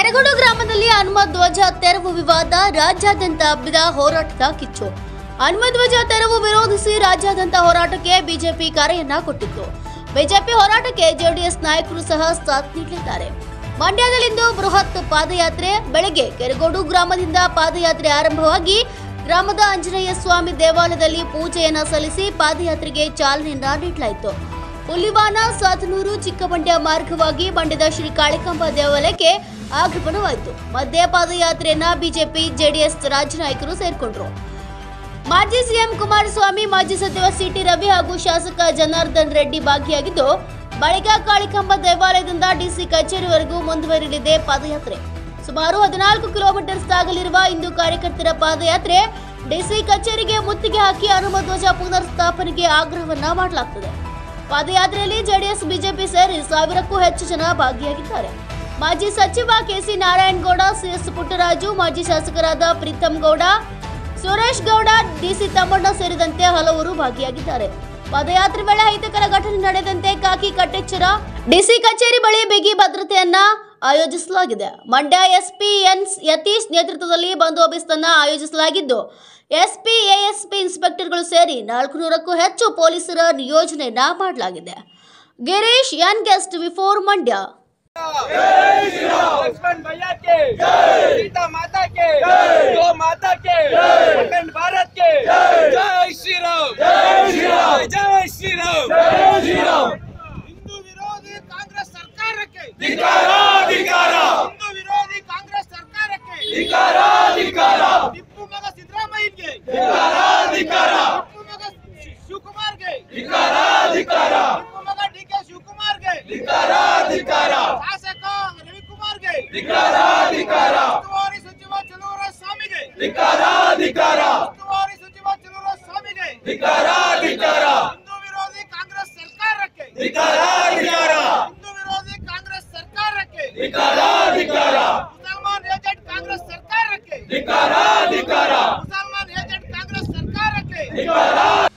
ಕೆರಗೋಡು ಗ್ರಾಮದಲ್ಲಿ ಹನುಮ ಧ್ವಜ ತೆರವು ವಿವಾದ ರಾಜ್ಯಾದ್ಯಂತ ಹಬ್ಬಿದ ಹೋರಾಟದ ಕಿಚ್ಚು. ಹನುಮ ಧ್ವಜ ತೆರವು ವಿರೋಧಿಸಿ ರಾಜ್ಯಾದ್ಯಂತ ಹೋರಾಟಕ್ಕೆ ಬಿಜೆಪಿ ಕರೆಯನ್ನ ಕೊಟ್ಟಿತ್ತು. ಬಿಜೆಪಿ ಹೋರಾಟಕ್ಕೆ ಜೆಡಿಎಸ್ ನಾಯಕರು ಸಹ ಸಾಥ್ ನೀಡಲಿದ್ದಾರೆ. ಮಂಡ್ಯದಲ್ಲಿಂದು ಬೃಹತ್ ಪಾದಯಾತ್ರೆ. ಬೆಳಗ್ಗೆ ಕೆರಗೋಡು ಗ್ರಾಮದಿಂದ ಪಾದಯಾತ್ರೆ ಆರಂಭವಾಗಿ ಗ್ರಾಮದ ಆಂಜನೇಯ ಸ್ವಾಮಿ ದೇವಾಲಯದಲ್ಲಿ ಪೂಜೆಯನ್ನ ಸಲ್ಲಿಸಿ ಪಾದಯಾತ್ರೆಗೆ ಚಾಲನೆಯನ್ನ ನೀಡಲಾಯಿತು. ಹುಲಿವಾನ, ಸಾತನೂರು, ಚಿಕ್ಕಮಂಡ್ಯ ಮಾರ್ಗವಾಗಿ ಮಂಡ್ಯದ ಶ್ರೀ ಕಾಳಿಕಾಂಬ ದೇವಾಲಯಕ್ಕೆ ಆಗಮನವಾಯಿತು. ಮಧ್ಯೆ ಪಾದಯಾತ್ರೆಯನ್ನ ಬಿಜೆಪಿ, ಜೆಡಿಎಸ್ ರಾಜ್ಯ ನಾಯಕರು ಸೇರ್ಕೊಂಡ್ರು. ಮಾಜಿ ಸಿಎಂ ಕುಮಾರಸ್ವಾಮಿ, ಮಾಜಿ ಸಚಿವ ಸಿಟಿ ರವಿ ಹಾಗೂ ಶಾಸಕ ಜನಾರ್ದನ್ ರೆಡ್ಡಿ ಭಾಗಿಯಾಗಿದ್ದು, ಬಳಿಕ ಕಾಳಿಕಾಂಬ ದೇವಾಲಯದಿಂದ ಡಿಸಿ ಕಚೇರಿವರೆಗೂ ಮುಂದುವರಿಯಲಿದೆ ಪಾದಯಾತ್ರೆ. ಸುಮಾರು 14 ಕಿಲೋಮೀಟರ್ ಸಾಗಲಿರುವ ಇಂದು ಕಾರ್ಯಕರ್ತರ ಪಾದಯಾತ್ರೆ ಡಿಸಿ ಕಚೇರಿಗೆ ಮುತ್ತಿಗೆ ಹಾಕಿ ಹನುಮ ಧ್ವಜ ಪುನರ್ ಸ್ಥಾಪನೆಗೆ ಆಗ್ರಹವನ್ನ ಮಾಡಲಾಗುತ್ತದೆ. ಪಾದಯಾತ್ರೆಯಲ್ಲಿ ಜೆಡಿಎಸ್, ಬಿಜೆಪಿ ಸೇರಿ 1000ಕ್ಕೂ ಹೆಚ್ಚು ಜನ ಭಾಗಿಯಾಗಿದ್ದಾರೆ. ಮಾಜಿ ಸಚಿವ ಕೆಸಿ ನಾರಾಯಣಗೌಡ, ಸಿಎಸ್ ಪುಟ್ಟರಾಜು, ಮಾಜಿ ಶಾಸಕರಾದ ಪ್ರೀತಂ ಗೌಡ, ಸುರೇಶ್ ಗೌಡ, ಡಿಸಿ ತಮ್ಮಣ್ಣ ಸೇರಿದಂತೆ ಹಲವರು ಭಾಗಿಯಾಗಿದ್ದಾರೆ. ಪಾದಯಾತ್ರೆ ವೇಳೆ ಅಹಿತಕರ ಘಟನೆ ನಡೆದಂತೆ ಖಾಕಿ ಕಟ್ಟೆಚ್ಚರ. ಡಿಸಿ ಕಚೇರಿ ಬಳಿ ಬಿಗಿ ಭದ್ರತೆಯನ್ನ ಆಯೋಜಿಸಲಾಗಿದೆ. ಮಂಡ್ಯ ಎಸ್ಪಿ ಎನ್ ಯತೀಶ್ ನೇತೃತ್ವದಲ್ಲಿ ಬಂದೋಬಸ್ತ್ ಅನ್ನು ಆಯೋಜಿಸಲಾಗಿದ್ದು, ಎಸ್ಪಿ, ಎಎಸ್ಪಿ, ಇನ್ಸ್ಪೆಕ್ಟರ್ಗಳು ಸೇರಿ 400ಕ್ಕೂ ಹೆಚ್ಚು ಪೊಲೀಸರ ನಿಯೋಜನೆಯನ್ನ ಮಾಡಲಾಗಿದೆ. Girish N guest before Mandya. Lakshman भैया के सीता माता के गौ माता के अखंड भारत के जय श्री राम, जय श्री राम, जय श्री राम, जय श्री राम। हिंदू विरोधी कांग्रेस सरकार के धिक्कारा, धिक्कारा। हिंदू विरोधी कांग्रेस सरकार के धिक्कारा, धिक्कारा। टिप्पू मग सिद्धरामಯ್ಯ के धिक्कारा, धिक्कारा। टिप्पू मग शिवकुमार के धिक्कारा, धिक्कारा। टिप्पू मग डीके शिवकुमार के धिक्कारा, धिक्कारा। ಶಾಸಕ ರವಿಕುಮಾರ್ ಗೆ ಧಿಕ್ಕಾರ, ಧಿಕ್ಕಾರ। ಉಸ್ತುವಾರಿ ಸಚಿವ ಚಲುವರಾಯಸ್ವಾಮಿಗೆ ಧಿಕ್ಕಾರ, ಧಿಕ್ಕಾರ। ಉಸ್ತುವಾರಿ ಸಚಿವ ಚಲುವರಾಯಸ್ವಾಮಿಗೆ ಧಿಕ್ಕಾರ, ಧಿಕ್ಕಾರ। ಹಿಂದೂ ವಿರೋಧಿ ಕಾಂಗ್ರೆಸ್ ಸರ್ಕಾರಕ್ಕೆ ಧಿಕ್ಕಾರ, ಧಿಕ್ಕಾರ। ಹಿಂದೂ ವಿರೋಧಿ ಕಾಂಗ್ರೆಸ್ ಸರ್ಕಾರಕ್ಕೆ ಧಿಕ್ಕಾರ, ಧಿಕ್ಕಾರ। ಮುಸಲ್ಮಾನ್ ಏಜೆಂಟ್ ಕಾಂಗ್ರೆಸ್ ಸರ್ಕಾರಕ್ಕೆ ಧಿಕ್ಕಾರ, ಧಿಕ್ಕಾರ। ಮುಸಲ್ಮಾನ್ ಏಜೆಂಟ್ ಕಾಂಗ್ರೆಸ್ ಸರ್ಕಾರಕ್ಕೆ ಧಿಕ್ಕಾರ,